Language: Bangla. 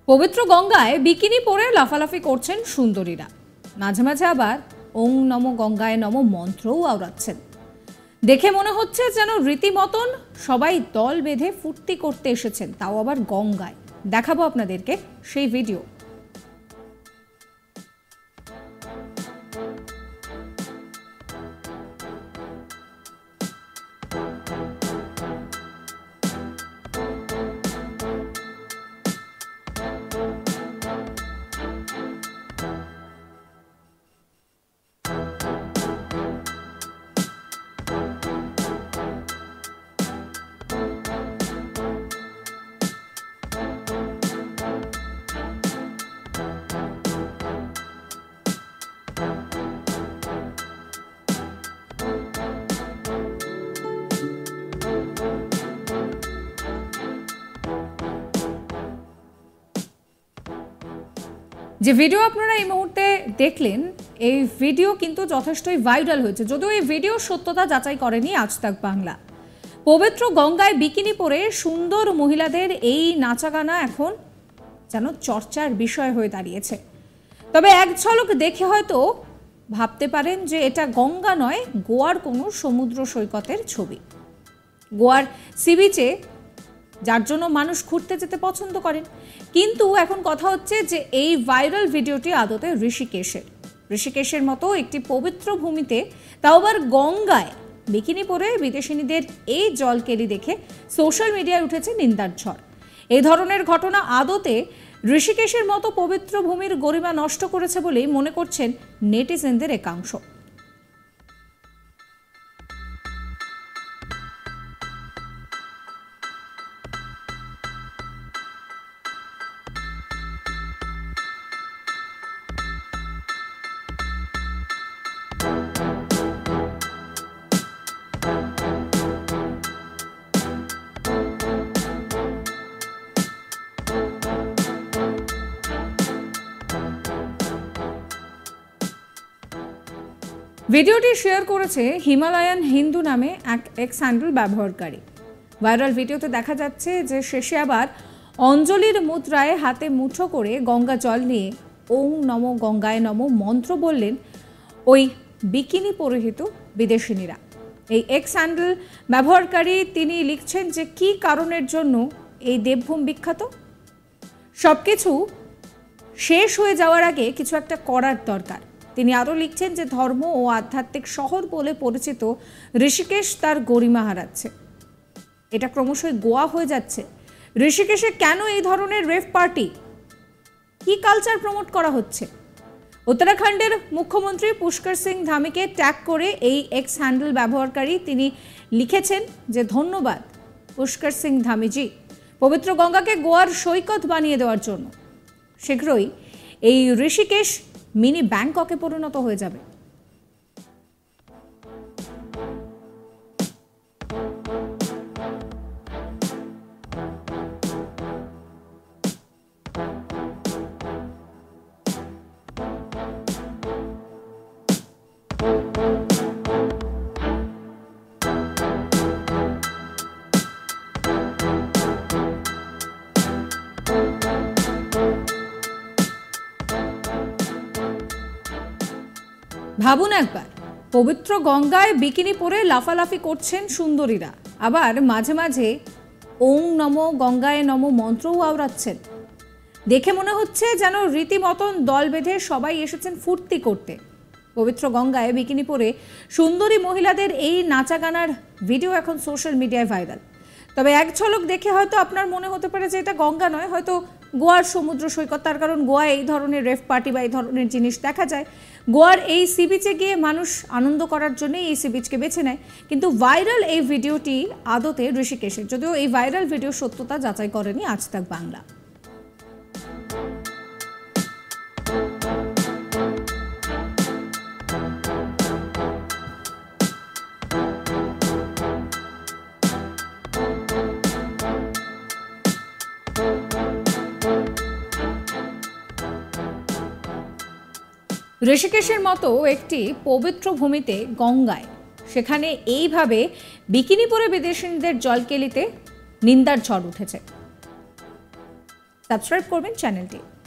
পবিত্র গঙ্গায় বিকিনি পরে লাফালাফি করছেন সুন্দরীরা, মাঝে মাঝে আবার ওং নমো গঙ্গায় নমো মন্ত্রও আওড়াচ্ছেন। দেখে মনে হচ্ছে যেন রীতিমতন সবাই দল বেঁধে ফুর্তি করতে এসেছেন, তাও আবার গঙ্গায়। দেখাবো আপনাদেরকে সেই ভিডিও। যে ভিডিও আপনারা এই মুহূর্তে দেখলেন, এই ভিডিও কিন্তু যথেষ্টই ভাইরাল হয়েছে, যদিও এই ভিডিও সত্যতা যাচাই করেনি আজ তাক বাংলা। পবিত্র গঙ্গায় বিকিনি পরে সুন্দর মহিলাদের এই নাচাগানা এখন যেন চর্চার বিষয় হয়ে দাঁড়িয়েছে। তবে এক ঝলক দেখে হয়তো ভাবতে পারেন যে এটা গঙ্গা নয়, গোয়ার কোনো সমুদ্র সৈকতের ছবি। গোয়ার সি বিচে, যার জন্য মানুষ ঘুরতে যেতে পছন্দ করেন। কিন্তু এখন কথা হচ্ছে যে এই ভাইরাল ভিডিওটি আদতে ঋষিকেশের মতো একটি পবিত্র ভূমিতে, তাও আবার গঙ্গায় বিকিনি পরে বিদেশিনীদের এই জলকেলি দেখে সোশ্যাল মিডিয়ায় উঠেছে নিন্দার ঝড়। এই ধরনের ঘটনা আদতে ঋষিকেশের মতো পবিত্র ভূমির গরিমা নষ্ট করেছে বলেই মনে করছেন নেটিজেনদের একাংশ। ভিডিওটি শেয়ার করেছে হিমালয়ান হিন্দু নামে এক এক্স হ্যান্ডেল ব্যবহারকারী। ভাইরাল ভিডিওতে দেখা যাচ্ছে যে শেষে আবার অঞ্জলির মুদ্রায় হাতে মুঠো করে গঙ্গা জল নিয়ে ওং নমো গঙ্গায় নমো মন্ত্র বললেন ওই বিকিনি পরিহিত বিদেশিনীরা। এই এক্স হ্যান্ডেল ব্যবহারকারী তিনি লিখছেন যে কি কারণের জন্য এই দেবভূম বিখ্যাত। সবকিছু শেষ হয়ে যাওয়ার আগে কিছু একটা করার দরকার। তিনি আরও লিখছেন যে ধর্ম ও আধ্যাত্মিক শহর বলে পরিচিত ঋষিকেশ তার গরিমা হারাচ্ছে। এটা ক্রমশই গোয়া হয়ে যাচ্ছে। ঋষিকেশে কেন এই ধরনের রেভ পার্টি? কি কালচার প্রমোট করা হচ্ছে? উত্তরাখণ্ডের মুখ্যমন্ত্রী পুষ্কর সিং ধামিকে ট্যাগ করে এই এক্স হ্যান্ডেল ব্যবহারকারী তিনি লিখেছেন যে ধন্যবাদ পুষ্কর সিং ধামিজি, পবিত্র গঙ্গাকে গোয়ার সৈকত বানিয়ে দেওয়ার জন্য। শীঘ্রই এই ঋষিকেশ মিনি ব্যাংককে পরিণত হয়ে যাবে। ভাবুন একবার, পবিত্র গঙ্গায় বিকিনি পরে লাফালাফি করছেন সুন্দরীরা, আবার মাঝে মাঝে ওং নমো গঙ্গায় নমো মন্ত্রও আওড়াচ্ছেন। দেখে মনে হচ্ছে যেন রীতিমতন দল বেঁধে সবাই এসেছেন ফুর্তি করতে। পবিত্র গঙ্গায় বিকিনি পরে সুন্দরী মহিলাদের এই নাচাগানার ভিডিও এখন সোশ্যাল মিডিয়ায় ভাইরাল। তবে এক ঝলক দেখে হয়তো আপনার মনে হতে পারে যে এটা গঙ্গা নয়, হয়তো গোয়ার সমুদ্র সৈকত। তার কারণ গোয়ায় এই ধরনের রেভ পার্টি বা এই ধরনের জিনিস দেখা যায়। গোয়ার এই সি বিচে গিয়ে মানুষ আনন্দ করার জন্য এই সি বিচকে বেছে নেয়। কিন্তু ভাইরাল এই ভিডিওটি আদতে ঋষিকেশের, যদিও এই ভাইরাল ভিডিও সত্যতা যাচাই করেনি আজ তাক বাংলা। ঋষিকেশের মতো একটি পবিত্র ভূমিতে গঙ্গায়, সেখানে এইভাবে বিকিনি পরে বিদেশিনীদের জলকেলিতে নিন্দার ঝড় উঠেছে। সাবস্ক্রাইব করবেন চ্যানেলটি।